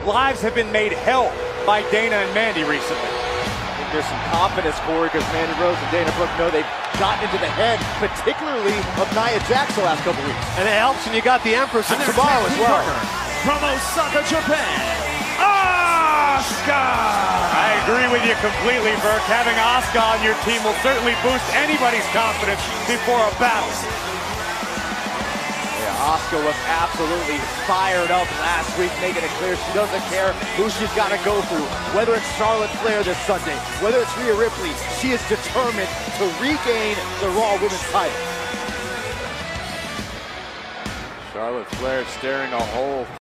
lives have been made hell by Dana and Mandy recently. I think there's some confidence, Corey, because Mandy Rose and Dana Brooke know they've gotten into the head, particularly of Nia Jax the last couple weeks. And it helps when you got the Empress and tomorrow as well. From Osaka, Japan, Asuka! I agree with you completely, Burke. Having Asuka on your team will certainly boost anybody's confidence before a battle. Yeah, Asuka was absolutely fired up last week, making it clear she doesn't care who she's got to go through. Whether it's Charlotte Flair this Sunday, whether it's Rhea Ripley, she is determined to regain the Raw Women's title. Charlotte Flair staring a hole